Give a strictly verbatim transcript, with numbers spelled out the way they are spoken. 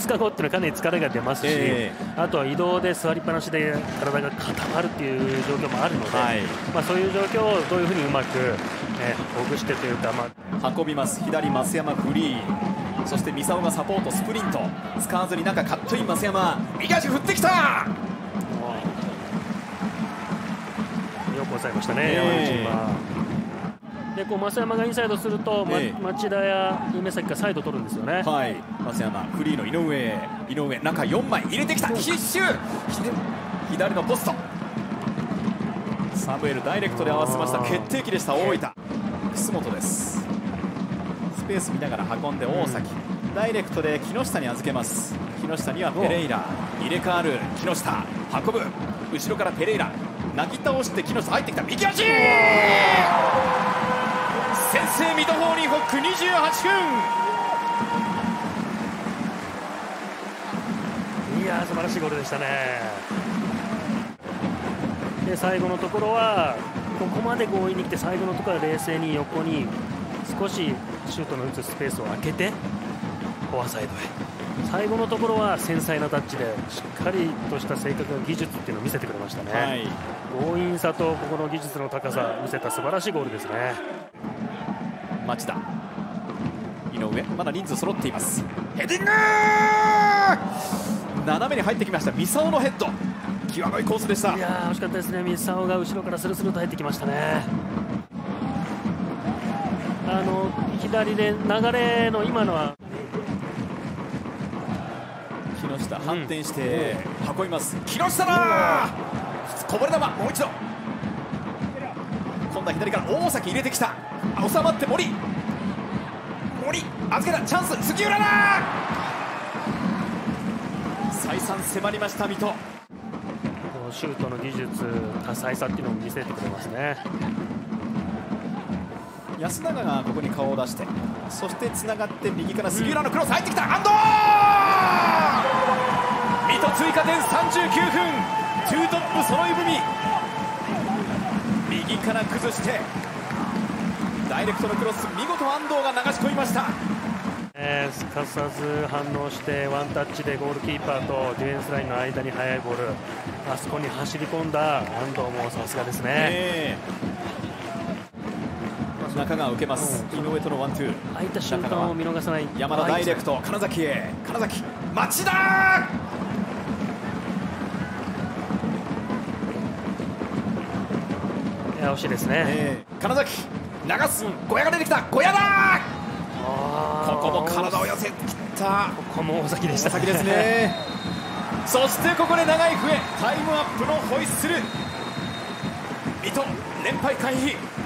日後っていうのはかなり疲れが出ますし、えー、あとは移動で座りっぱなしで体が固まるっていう状況もあるので、はい、まあ、そういう状況をどういうふうにうまく、ね、ほぐしてというか、まあ、運びます。左増山フリー、そして三沢がサポートスプリント使わずに中カットイン増山、右足振ってきた。 よく抑えましたね、山口は。でこう増山がインサイドすると、まえー、町田や夢崎がサイド取るんですよね。 はい、増山フリーの井上、井上中よんまい入れてきた。必死左のポスト、サムエルダイレクトで合わせました。決定機でした。大分楠本です。スペース見ながら運んで大崎、うん、ダイレクトで木下に預けます。木下にはペレイラ、入れ替わる木下、運ぶ後ろからペレイラ、なぎ倒して木下入ってきた。右足先制水戸ホーリーホックにじゅうはっぷん。いやー素晴らしいゴールでしたね。で最後のところはここまで強引に来て、最後のところは冷静に横に少しシュートの打つスペースを空けてフォアサイドへ、最後のところは繊細なタッチでしっかりとした正確な技術っていうのを見せてくれましたね。はい、強引さとここの技術の高さを見せた素晴らしいゴールですね。 町田、井上、まだ人数揃っています。ヘディング斜めに入ってきました。三沢のヘッド、際どいコースでした。 いやー惜しかったですね。三沢が後ろからスルスルと入ってきましたね。あの左で流れの今のは木下反転して運びます。木下だ、こぼれ球、もう一度今度は左から大崎入れてきた。収まって森、森預けたチャンス、杉浦だ。再三迫りました水戸。 シュートの技術多彩さっていうのを見せてくれますね。 安永がここに顔を出して、そしてつながって右から杉浦のクロス入ってきた。安藤、水戸追加点さんじゅうきゅうふん、ツートップ揃い踏み、右から崩してダイレクトのクロス、見事安藤が流し込みました。 えー、すかさず反応してワンタッチでゴールキーパーとディフェンスラインの間に速いボール、あそこに走り込んだ安藤もさすがですね。えー、中川受けます、うん、井上とのワンツー、 空いた瞬間を見逃さない。 山田ダイレクト、金崎へ、金崎、町田、 いや惜しいですね。 えー、金崎流す、小屋が出てきた。小屋だ、ここも体を寄せてきた。 ここも大崎でした。 大崎ですねそしてここで長い笛、タイムアップのホイッスル、水戸連敗回避。